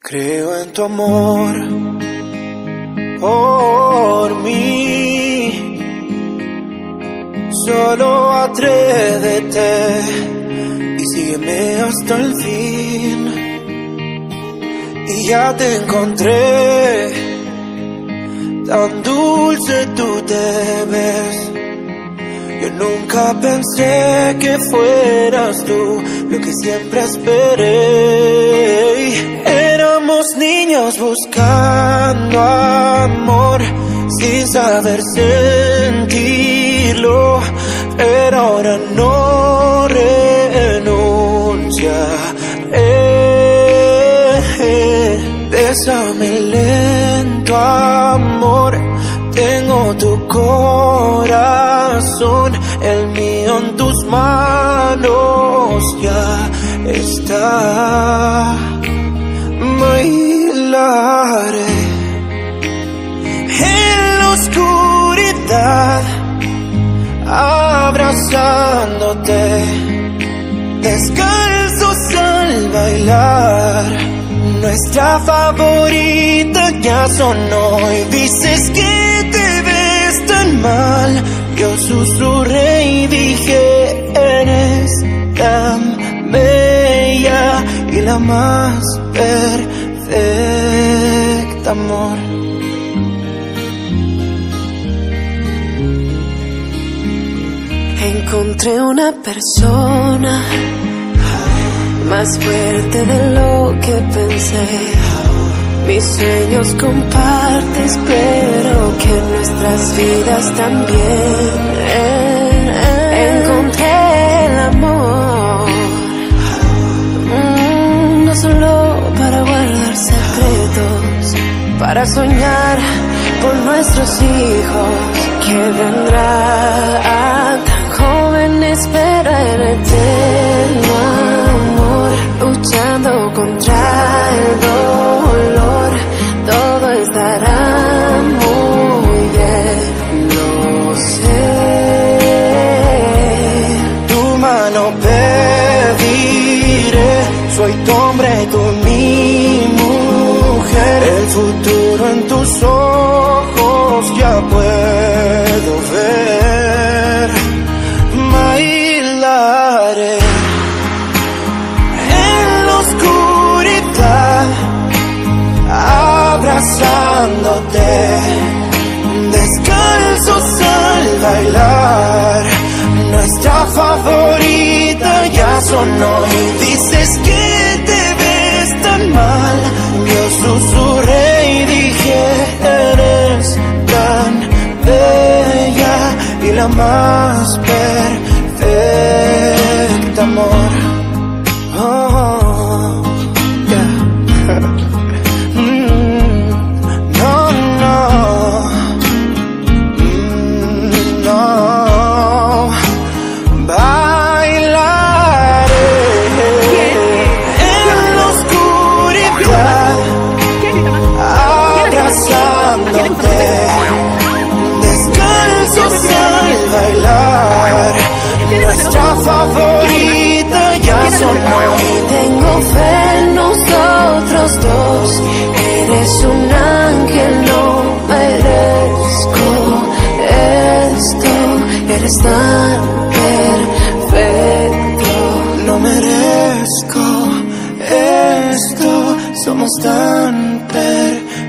Creo en tu amor por mí. Solo atrévete y sígueme hasta el fin. Y ya te encontré, tan dulce tú te ves. Yo nunca pensé que fueras tú lo que siempre esperé. Éramos niños buscando amor sin saber sentirlo, pero ahora no renunciaré. Bésame lento, amor. Tengo tu corazón, el mío en tus manos ya está. Bailaré en la oscuridad, abrazándote, descalzos al bailar. Nuestra favorita ya sonó y dices que te ves tan mal. Yo susurré y dije, eres tan bella y la más perfecta, amor. Encontré una persona más fuerte de lo que pensé. Mis sueños compartes, pero que nuestras vidas también. Encontré el amor, no solo para guardar secretos, para soñar por nuestros hijos que vendrán. Tan joven espera el eterno amor, luchando contra el dolor. Todo estará muy bien, lo sé. Tu mano pediré, soy tu hombre y tú mi mujer. El futuro en tus ojos ya puedo ver. Bailaré en la oscuridad, abrazándote, descalzos al bailar. Nuestra favorita ya sonó y dices que te ves tan mal. Yo susurré y dije, eres tan bella y la más perfecta, amor. Oh, yeah. No, no, no. Bailaré en la oscuridad, abrazándote, descalzos al bailar. Nuestra favorita ya sonó y Tengo fe en nosotros dos. Eres un ángel, no merezco esto. Eres tan perfecto. no merezco esto. Somos tan perfectos.